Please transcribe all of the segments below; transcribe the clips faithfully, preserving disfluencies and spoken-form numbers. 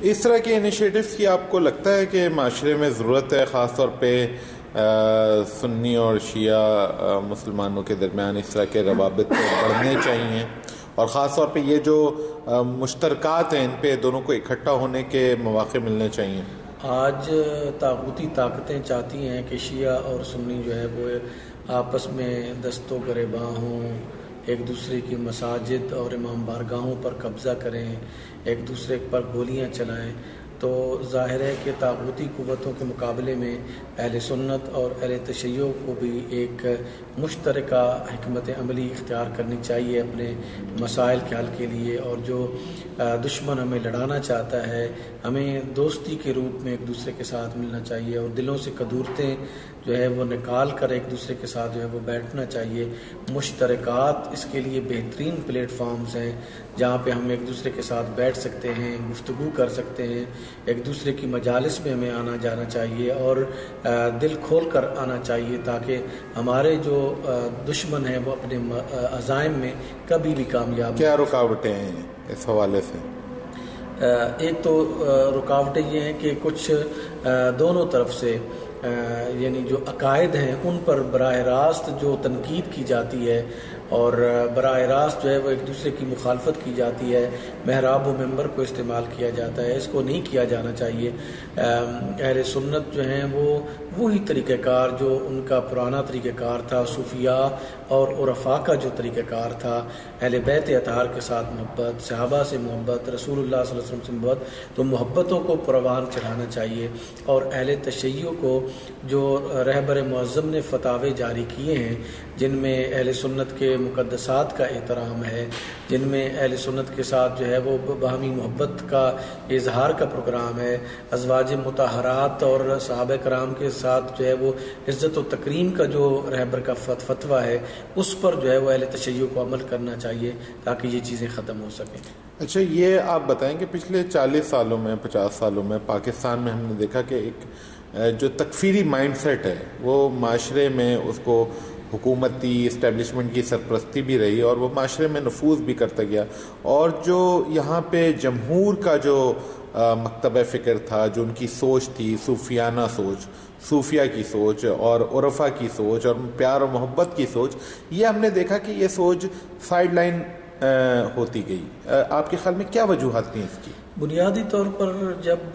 اس طرح کے انیشیٹوز کی آپ کو لگتا ہے کہ معاشرے میں ضرورت ہے، خاص طور پہ سنی اور شیعہ مسلمانوں کے درمیان اس طرح کے روابط بڑھنے چاہیے، اور خاص طور پہ یہ جو مشترکات ہیں ان پہ دونوں کو اکٹھا ہونے کے مواقع ملنے چاہیے؟ آج طاغوتی طاقتیں چاہتی ہیں کہ شیعہ اور سنی جو ہے وہ آپس میں دست و گریباں ہوں، ایک دوسرے کی مساجد اور امام بارگاہوں پر قبضہ کریں، ایک دوسرے پر گولیاں چلائیں۔ تو ظاہر ہے کہ طاغوتی قوتوں کے مقابلے میں اہل سنت اور اہل تشیع کو بھی ایک مشترکہ حکمت عملی اختیار کرنی چاہیے اپنے مسائل کے حل کے لیے، اور جو دشمن ہمیں لڑانا چاہتا ہے ہمیں دوستی کے روپ میں ایک دوسرے کے ساتھ ملنا چاہیے، اور دلوں سے قدورتیں جو ہے وہ نکال کر ایک دوسرے کے ساتھ جو ہے وہ بیٹھنا چاہیے۔ مشترکات اس کے لیے بہترین پلیٹ فارمز ہیں جہاں پہ ہم ایک دوسرے کے ساتھ بیٹھ سکتے ہیں، گفتگو کر سکتے ہیں، ایک دوسرے کی مجالس میں ہمیں آنا جانا چاہیے اور دل کھول کر آنا چاہیے، تاکہ ہمارے جو دشمن ہیں وہ اپنے عزائم میں کبھی بھی کامیاب۔ کیا رکاوٹیں ہیں اس حوالے سے؟ ایک تو رکاوٹیں یہ ہیں کہ کچھ دونوں طرف سے یعنی جو عقائد ہیں ان پر براہ راست جو تنقید کی جاتی ہے اور براہ راست جو ہے وہ ایک دوسرے کی مخالفت کی جاتی ہے، محراب و منبر کو استعمال کیا جاتا ہے، اس کو نہیں کیا جانا چاہیے۔ اہل سنت جو ہیں وہ وہی طریقہ کار جو ان کا پرانا طریقہ کار تھا، صوفیاء اور عرفاء کا جو طریقہ کار تھا، اہل بیت اطہار کے ساتھ محبت، صحابہ سے محبت، رسول اللہ صلی اللہ علیہ وسلم سے محبت، تو محبتوں کو پروان چڑھانا چاہیے۔ اور اہل تشیع کو جو رہبر معظم نے فتاوے جاری کیے ہیں جن میں اہل سنت کے مقدسات کا احترام ہے، جن میں اہل سنت کے ساتھ جو ہے وہ باہمی محبت کا اظہار کا پروگرام ہے، ازواج مطہرات اور صحابہ کرام کے ساتھ جو ہے وہ عزت و تکریم کا جو رہبر کا فتویٰ ہے، اس پر جو ہے وہ اہل تشیع کو عمل کرنا چاہیے تاکہ یہ چیزیں ختم ہو سکیں۔ اچھا، یہ آپ بتائیں کہ پچھلے چالیس سالوں میں پچاس سالوں میں پاکستان میں ہم نے دیکھا کہ ایک جو تکفیری مائنڈ سیٹ ہے وہ معاشرے میں اس کو حکومتی اسٹیبلشمنٹ کی سرپرستی بھی رہی اور وہ معاشرے میں نفوذ بھی کرتا گیا، اور جو یہاں پہ جمہور کا جو مکتبہ فکر تھا، جو ان کی سوچ تھی، صوفیانہ سوچ، صوفیہ کی سوچ اور عرفا کی سوچ اور پیار و محبت کی سوچ، یہ ہم نے دیکھا کہ یہ سوچ سائیڈ لائن ہوتی گئی۔ آپ کے خیال میں کیا وجوہات تھیں اس کی؟ بنیادی طور پر جب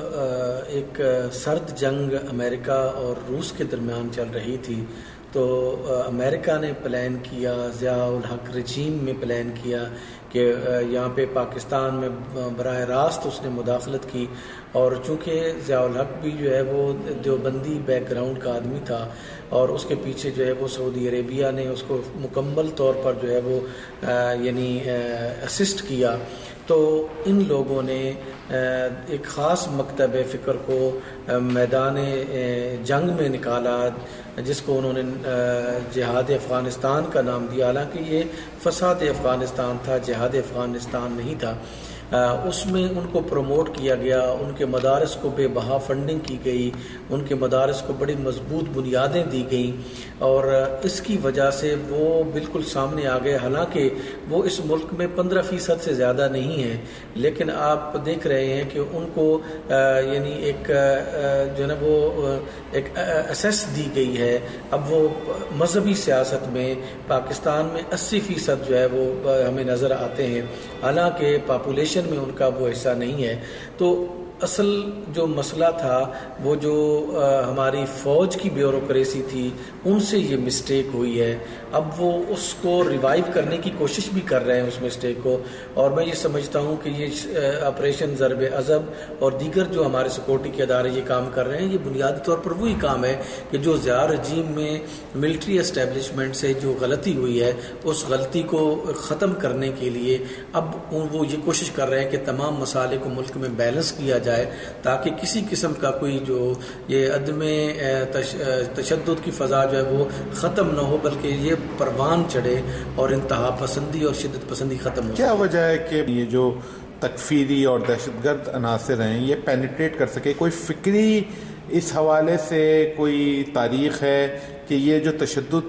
ایک سرد جنگ امریکہ اور روس کے درمیان چل رہی تھی تو امریکہ نے پلان کیا، ضیاء الحق رجیم میں پلان کیا کہ یہاں پہ پاکستان میں براہ راست اس نے مداخلت کی، اور چونکہ ضیاء الحق بھی جو ہے وہ دیوبندی بیک گراؤنڈ کا آدمی تھا اور اس کے پیچھے جو ہے وہ سعودی عربیہ نے اس کو مکمل طور پر جو ہے وہ یعنی اسسٹ کیا، تو ان لوگوں نے ایک خاص مکتب فکر کو میدان جنگ میں نکالا جس کو انہوں نے جہاد افغانستان کا نام دیا، حالانکہ یہ فساد افغانستان تھا، جہاد افغانستان نہیں تھا۔ اس میں ان کو پروموٹ کیا گیا، ان کے مدارس کو بے بہا فنڈنگ کی گئی، ان کے مدارس کو بڑی مضبوط بنیادیں دی گئیں، اور اس کی وجہ سے وہ بالکل سامنے آ گئے، حالانکہ وہ اس ملک میں پندرہ فیصد سے زیادہ نہیں ہیں، لیکن آپ دیکھ رہے ہیں کہ ان کو یعنی ایک جو ہے نا وہ ایک اسیس دی گئی ہے۔ اب وہ مذہبی سیاست میں پاکستان میں اسی فیصد جو ہے وہ ہمیں نظر آتے ہیں، حالانکہ پاپولیشن میں ان کا وہ حصہ نہیں ہے۔ تو اصل جو مسئلہ تھا وہ جو ہماری فوج کی بیوروکریسی تھی، ان سے یہ مسٹیک ہوئی ہے۔ اب وہ اس کو ریوائیو کرنے کی کوشش بھی کر رہے ہیں اس مسٹیک کو، اور میں یہ سمجھتا ہوں کہ یہ آپریشن ضرب عضب اور دیگر جو ہمارے سیکورٹی کے ادارے یہ کام کر رہے ہیں، یہ بنیادی طور پر وہی کام ہے کہ جو ضیاء رجیم میں ملٹری اسٹیبلشمنٹ سے جو غلطی ہوئی ہے اس غلطی کو ختم کرنے کے لیے اب وہ یہ کوشش کر رہے ہیں کہ تمام مسائل کو ملک میں بیلنس کیا جائے تاکہ کسی قسم کا کوئی جو یہ عدم تشدد کی فضا جو ہے وہ ختم نہ ہو، بلکہ یہ پروان چڑھے اور انتہا پسندی اور شدت پسندی ختم ہو۔ کیا وجہ ہے کہ یہ جو تکفیری اور دہشت گرد عناصر ہیں یہ پینیٹریٹ کر سکے؟ کوئی فکری اس حوالے سے کوئی تاریخ ہے کہ یہ جو تشدد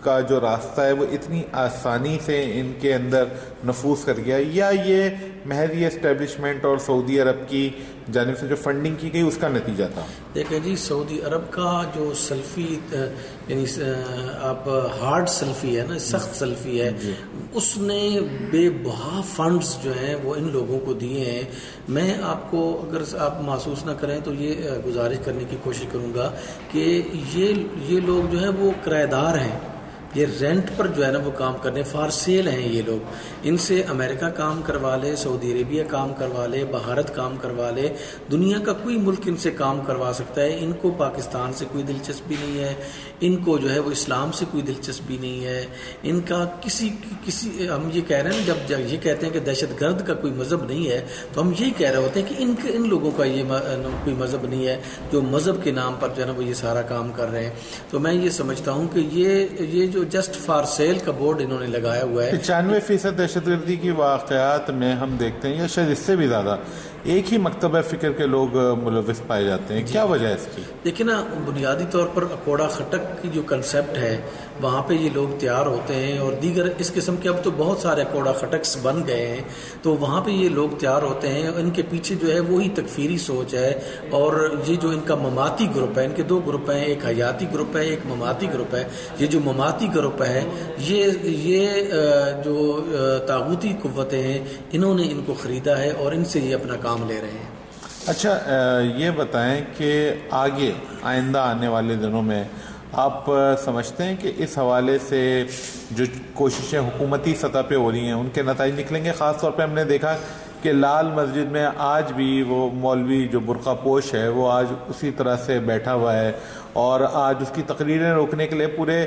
کا جو راستہ ہے وہ اتنی آسانی سے ان کے اندر نفوذ کر گیا، یا یہ محض یہ اسٹیبلشمنٹ اور سعودی عرب کی جانب سے جو فنڈنگ کی گئی اس کا نتیجہ تھا؟ دیکھیں جی، سعودی عرب کا جو سلفی یعنی آپ ہارڈ سلفی ہے نا، سخت سلفی ہے، اس نے بے بہا فنڈز جو ہیں وہ ان لوگوں کو دیے ہیں. میں آپ کو اگر آپ محسوس نہ کریں تو یہ گزارش کرنے کی کوشش کروں گا کہ یہ یہ لوگ جو ہیں وہ کرایہ دار ہیں، یہ رینٹ پر جو ہے نا وہ کام کرنے، فار سیل ہیں یہ لوگ. ان سے امریکہ کام کروا لے، سعودی عربیہ کام کروا لے، بھارت کام کروا لے، دنیا کا کوئی ملک ان سے کام کروا سکتا ہے. ان کو پاکستان سے کوئی دلچسپی نہیں ہے، ان کو جو ہے وہ اسلام سے کوئی دلچسپی نہیں ہے. ان کا کسی کسی ہم یہ کہہ رہے ہیں جب جب یہ کہتے ہیں کہ دہشت گرد کا کوئی مذہب نہیں ہے، تو ہم یہی کہہ رہے ہوتے ہیں کہ ان ان لوگوں کا یہ کوئی مذہب نہیں ہے جو مذہب کے نام پر جو ہے نا وہ یہ سارا کام کر رہے ہیں. تو میں یہ سمجھتا ہوں کہ یہ یہ جو جسٹ فار سیل کا بورڈ انہوں نے لگایا ہوا ہے. پچانوے فیصد دہشت گردی کی واقعات میں ہم دیکھتے ہیں، یا شاید اس سے بھی زیادہ، ایک ہی مکتبہ فکر کے لوگ ملوث پائے جاتے ہیں. کیا وجہ ہے اس کی؟ دیکھیں نا، بنیادی طور پر اکوڑا خٹک کی جو کنسیپٹ ہے وہاں پہ یہ لوگ تیار ہوتے ہیں، اور دیگر اس قسم کے اب تو بہت سارے اکوڑا خٹکس بن گئے ہیں. تو وہاں پہ یہ لوگ تیار ہوتے ہیں، ان کے پیچھے جو ہے وہی تکفیری سوچ ہے. اور یہ جو ان کا مماتی گروپ ہے، ان کے دو گروپ ہیں، ایک حیاتی گروپ ہے، ایک مماتی گروپ ہے. یہ جو مماتی گروپ ہے یہ یہ جو طاغوتی قوتیں ہیں انہوں نے ان کو خریدا ہے اور ان سے یہ اپنا کام لے رہے ہیں. اچھا، یہ بتائیں کہ آگے آئندہ آنے والے دنوں میں آپ سمجھتے ہیں کہ اس حوالے سے جو کوششیں حکومتی سطح پہ ہو رہی ہیں ان کے نتائج نکلیں گے؟ خاص طور پہ ہم نے دیکھا کہ لال مسجد میں آج بھی وہ مولوی جو برقع پوش ہے وہ آج اسی طرح سے بیٹھا ہوا ہے، اور آج اس کی تقریریں روکنے کے لیے پورے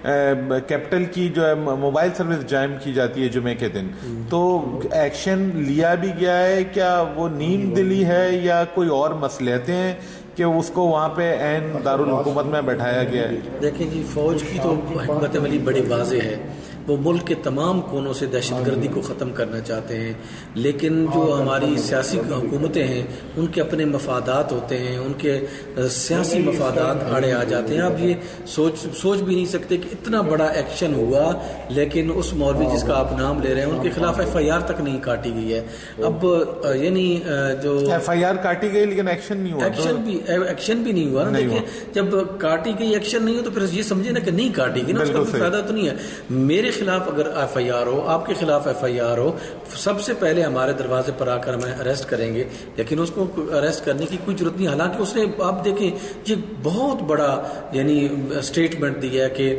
کیپٹل کی جو ہے موبائل سروس جائم کی جاتی ہے جمعے کے دن. تو ایکشن لیا بھی گیا ہے کیا؟ وہ نیم دلی ہے یا کوئی اور مصلحتیں ہیں کہ اس کو وہاں پہ عین دارالحکومت میں بیٹھایا گیا ہے؟ دیکھیں جی، فوج کی تو حکمت عملی بڑی واضح ہے. وہ ملک کے تمام کونوں سے دہشت گردی کو ختم کرنا چاہتے ہیں، لیکن جو ہماری سیاسی حکومتیں ہیں ان کے اپنے مفادات ہوتے ہیں، ان کے سیاسی مفادات آڑے آ جاتے ہیں. آپ یہ سوچ سوچ بھی نہیں سکتے کہ اتنا بڑا ایکشن ہوا لیکن اس مولوی جس کا آپ نام لے رہے ہیں ان کے خلاف ایف آئی آر تک نہیں کاٹی گئی ہے. اب یعنی جو ایف آئی آر کاٹی گئی لیکن ایکشن نہیں ہوا، ایکشن بھی ایکشن بھی نہیں ہوا نا. دیکھیں، جب کاٹی گئی ایکشن نہیں ہو تو پھر یہ سمجھے نا کہ نہیں کاٹی گئی نا، اس کا کوئی فائدہ تو نہیں ہے. میرے خلاف اگر ایف آئی آر ہو، آپ کے خلاف ایف آئی آر ہو، سب سے پہلے ہمارے دروازے پر آ کر ہمیں اریسٹ کریں گے، لیکن اس کو اریسٹ کرنے کی کوئی ضرورت نہیں. حالانکہ اس نے، آپ دیکھیں، یہ بہت بڑا یعنی اسٹیٹمنٹ دیا ہے کہ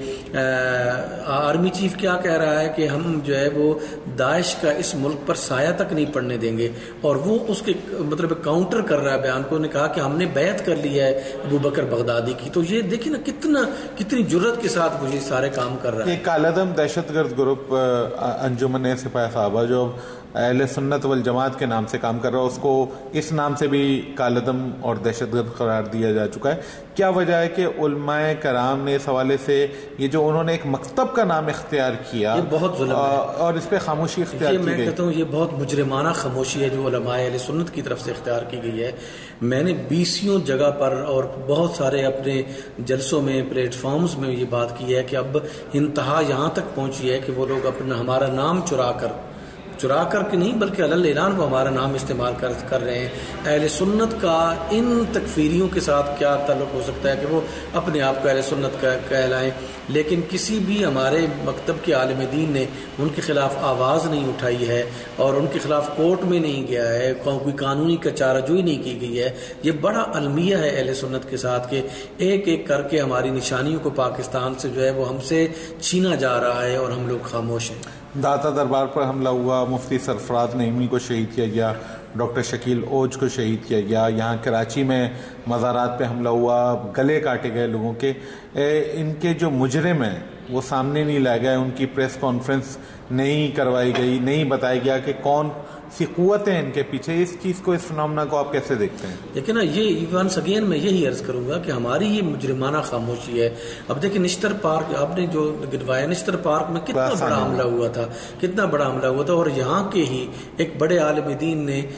آرمی چیف کیا کہہ رہا ہے کہ ہم جو ہے وہ داعش کا اس ملک پر سایہ تک نہیں پڑنے دیں گے، اور وہ اس کے مطلب کاؤنٹر کر رہا ہے بیان کو. نے کہا کہ ہم نے بیعت کر لی ہے ابو بکر بغدادی کی. تو یہ دیکھیں نا کتنا کتنی جرت کے ساتھ وہ یہ سارے کام کر رہا ہے. ایک کالعدم دہشت گرد گروپ انجمن سپاہی صحابہ جو اہل سنت والجماعت کے نام سے کام کر رہا ہے، اس کو اس نام سے بھی کالعدم اور دہشت گرد قرار دیا جا چکا ہے. کیا وجہ ہے کہ علماء کرام نے اس حوالے سے یہ جو انہوں نے ایک مکتب کا نام اختیار کیا، یہ بہت ظلم ہے اور اس پہ خاموشی اختیار کی گئی؟ میں کہتا ہوں یہ بہت مجرمانہ خاموشی ہے جو علماء اہل سنت کی طرف سے اختیار کی گئی ہے. میں نے بیسیوں جگہ پر اور بہت سارے اپنے جلسوں میں، پلیٹ فارمز میں یہ بات کی ہے کہ اب انتہا یہاں تک پہنچی ہے کہ وہ لوگ اپنا ہمارا نام چرا کر چرا کر کے نہیں بلکہ علل اعلان وہ ہمارا نام استعمال کر کر رہے ہیں. اہل سنت کا ان تکفیریوں کے ساتھ کیا تعلق ہو سکتا ہے کہ وہ اپنے آپ کو اہل سنت کہلائیں، لیکن کسی بھی ہمارے مکتب کے عالم دین نے ان کے خلاف آواز نہیں اٹھائی ہے اور ان کے خلاف کورٹ میں نہیں گیا ہے، کوئی قانونی کا چارہ جوئی نہیں کی گئی ہے. یہ بڑا المیہ ہے اہل سنت کے ساتھ کہ ایک ایک کر کے ہماری نشانیوں کو پاکستان سے جو ہے وہ ہم سے چھینا جا رہا ہے اور ہم لوگ خاموش ہیں. داتا دربار پر حملہ ہوا، مفتی سرفراز نعیمی کو شہید کیا گیا، ڈاکٹر شکیل اوج کو شہید کیا گیا، یہاں کراچی میں مزارات پہ حملہ ہوا، گلے کاٹے گئے لوگوں کے. ان کے جو مجرم ہیں وہ سامنے نہیں لائے گئے، ان کی پریس کانفرنس نہیں کروائی گئی، نہیں بتایا گیا کہ کون سی قوتیں ان کے پیچھے. اس چیز کو، اس فنامنا کو آپ کیسے دیکھتے ہیں؟ لیکن نا یہ ونس اگین میں یہی عرض کروں گا کہ ہماری یہ مجرمانہ خاموشی ہے. اب دیکھیں نشتر پارک آپ نے جو گنوایا، نشتر پارک میں کتنا بڑا حملہ ہوا تھا، کتنا بڑا حملہ ہوا تھا، اور یہاں کے ہی ایک بڑے عالم دین نے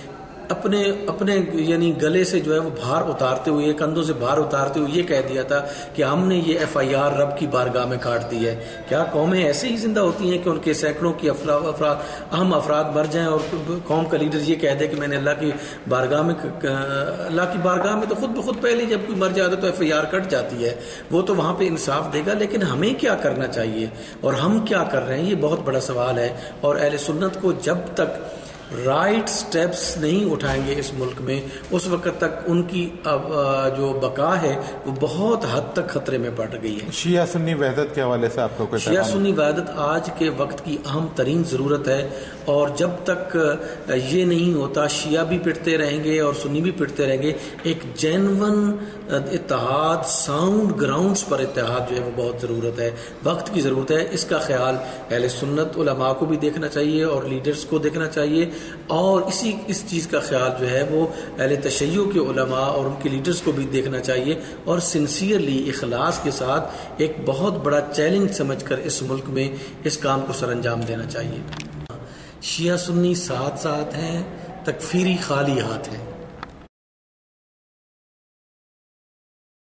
اپنے اپنے یعنی گلے سے جو ہے وہ بھار اتارتے ہوئے، کندھوں سے بھار اتارتے ہوئے یہ کہہ دیا تھا کہ ہم نے یہ ایف آئی آر رب کی بارگاہ میں کاٹ دی ہے۔ کیا قومیں ایسے ہی زندہ ہوتی ہیں کہ ان کے سینکڑوں کی افراد افراد اہم افراد مر جائیں اور قوم کا لیڈر یہ کہہ دے کہ میں نے اللہ کی بارگاہ میں اللہ کی بارگاہ میں تو خود بخود پہلے جب کوئی مر جاتا تو ایف آئی آر کٹ جاتی ہے، وہ تو وہاں پہ انصاف دے گا۔ لیکن ہمیں کیا کرنا چاہیے اور ہم کیا کر رہے ہیں، یہ بہت بڑا سوال ہے۔ اور اہل سنت کو جب تک رائٹ سٹیپس نہیں اٹھائیں گے اس ملک میں، اس وقت تک ان کی جو بقا ہے وہ بہت حد تک خطرے میں پڑ گئی ہے۔ شیعہ سنی وحدت کے حوالے سے آپ کو کوئی شیعہ سنی وحدت آج کے وقت کی اہم ترین ضرورت ہے، اور جب تک یہ نہیں ہوتا شیعہ بھی پٹتے رہیں گے اور سنی بھی پٹتے رہیں گے۔ ایک جینون اتحاد، ساؤنڈ گراؤنڈز پر اتحاد جو ہے وہ بہت ضرورت ہے، وقت کی ضرورت ہے۔ اس کا خیال اہل سنت علماء کو بھی دیکھنا چاہیے اور لیڈرز کو دیکھنا چاہیے، اور اسی اس چیز کا خیال جو ہے وہ اہل تشیع کے علماء اور ان کے لیڈرز کو بھی دیکھنا چاہیے، اور سنسیئرلی اخلاص کے ساتھ ایک بہت بڑا چیلنج سمجھ کر اس ملک میں اس کام کو سر انجام دینا چاہیے۔ شیعہ سنی ساتھ ساتھ ہیں، تکفیری خالی ہاتھ ہیں۔